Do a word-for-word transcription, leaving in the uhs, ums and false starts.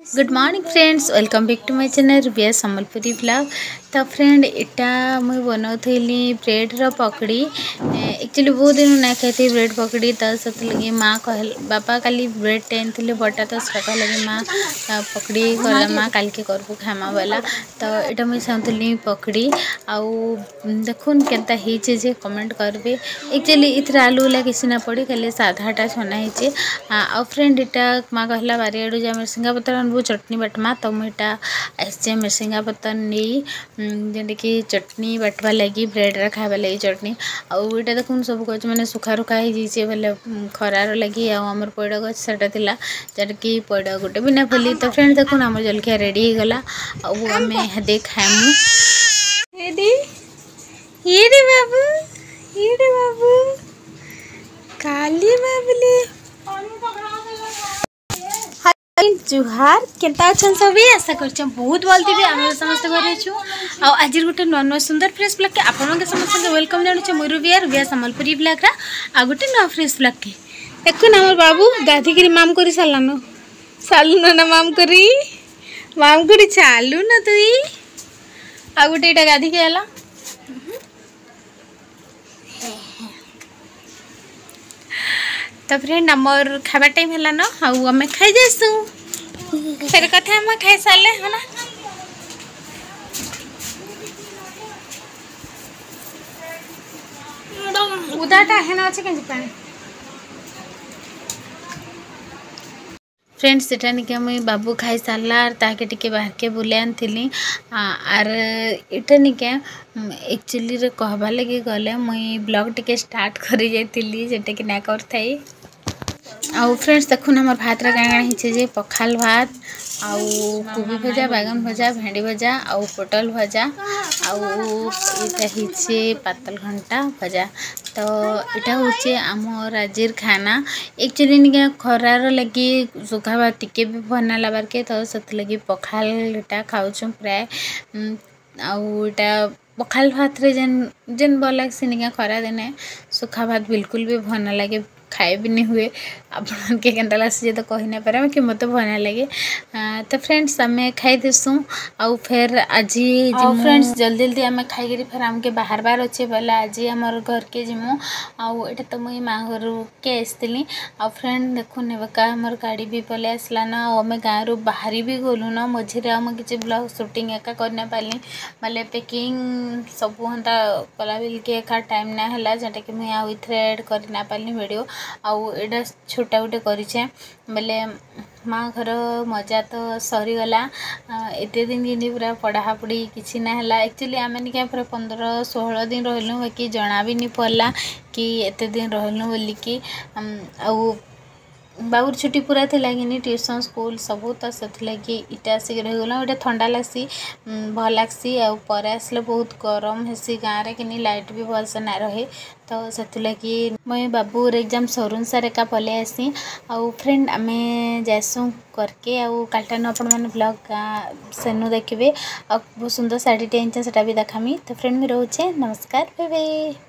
Good morning friends, welcome back to my channel Rubia Sambalpuri blog. तो friend इटा मुझे बनाऊली bread रो पकड़ी। एक्चुअली बहुत दिन ना खाई ब्रेड पकड़ी, तो से लगे माँ कह बापा काली ब्रेड टेन थे बटा, तो सका लगे माँ पकड़ी कर माँ काल के करबू खामा वाला। तो यहाँ मुझे चाहूली पकड़ी आउ देखुन केनता होचे जे कमेंट करबे। एक्चुअली इथर आलू वाला किसी ना पड़ी, खाली साधाटा छना होचे। आ फ्रेंड इटा माँ कहला बारियाडू जा मिर्सिंगा पतर आनबू चटनी बाटमा, तो मुझा आसचे मिर्सिंगा पतर नहीं जेनटा कि चटनी बाटवा लगी ब्रेड रा खावा लगी चटनी। आउ इटा देखुन सब गच मैंने सुखा रुखा हो बोले खरार लगी आमर पैड़ गच सेटा थिला जटा कि पैड़ गोटे भी ना फैली। तो फ्रेंड देखुन आम जलखिया रेडी हो गला आम दे खामु। ये रे बाबू, ये रे बाबू काली बाबुली जुहार केनता अछन सभी आशा करछ बहुत भल थी। आम समस्त घरे छु आ आज गोटे नुआ नुआ सुंदर फ्रेश ब्लॉग के आपन के समस्त वेलकम जानु मु रुबिया रुबिया सम्बलपुरी ब्लॉग रा आ गोटे नुआ फ्रेश ब्लॉग के देखुन हमर बाबू गाधी करी माम करी सालानो सालु ना माम करी माम करी चालू ना तुई आ गोटे इटा गाधी के आला। तो फ्रेंड आमर खावा टाइम है ना आउ आम खाई जासु फिर कथा हम खाई सारे है ना। उदाटा है ना अच्छे कहीं पानी फ्रेंड्स सेटा निके मुई बाबू खाई सारला आर ताके टिके बाहर के बुले आनथिली आर इटा निके एक्चुअली रे कहबा लगे गले मुई ब्लॉग टिके स्टार्ट करी जाइतिली जेटा कि ना करथाई। आउ फ्रेंड्स देखुन हमर भात रा गाणा हिचे जे पखाल भात आउ कोबी भजा बैगन भजा भेंडी भजा आउ पोटल भजा आउ इटा हिचे पातल घंटा भजा। तो इटा होचे आमर आजिर खाना। एक्चुअली निके खरार लगी सुखा भात टिके भी बना लाबार के, तो सत लगी पखाल इटा खाउछु प्राय। आउ इटा पखाल भात रे जेन जेन भल लागसी निके खरा दिने सुखा भात बिल्कुल भी भना लगे खाए भी नहीं हुए। आपन के केनता लागसी तो कहि ना पारे कि मते भना लगे। तो फ्रेंड्स आम खाई देसु आउ फिर आज फ्रेंड्स जल्दी जल्दी आम खाई फिर आमके बाहर बार अच्छे बोले आज आमर घर के जिमु आउ एटा तो मुई माँ घर के आसती। आ फ्रेंड देखुन बका हमर गाड़ी भी पले आसला ना आम गाँव रू बाहरी भी गलु ना मझे आम किसी ब्लॉग शूटिंग एका करना पाली माले पैकिंग सब हंता कला बिल के एका टाइम ना है जेटा कि मुई आउ इथरे ऐड करना पाली वीडियो आउ एटा छोटा गोटे करिछे बोले माँ घर मजा तो सरीगला। एत दिन कि पूरा पढ़ापढ़ी किसी ना है। एक्चुअली आम निके पूरा पंद्रह सोलह दिन रहलु बाकी जना भी नहीं पड़ला कि एत दिन रहलु बोली कि आउ बाबूर छुट्टी पूरा थी कि ट्यूशन स्कूल सबू, तो से लगी इटा आसिक रहीगला। इटा ठंडा लगसी भल लगसी आर आसले बहुत गरम हेसी गाँव में कि लाइट भी भलसे ना रहे। तो से लगी मैं बाबूर एग्जाम सरुन सार एका पले आसी आउ फ्रेंड आम जासु करके आउ कालटान आपण मैंने ब्लॉग सेनु देखिए आ बहुत सुंदर शाढ़ी टे से भी देखामी। तो फ्रेंड भी रोचे नमस्कार बाय बाय।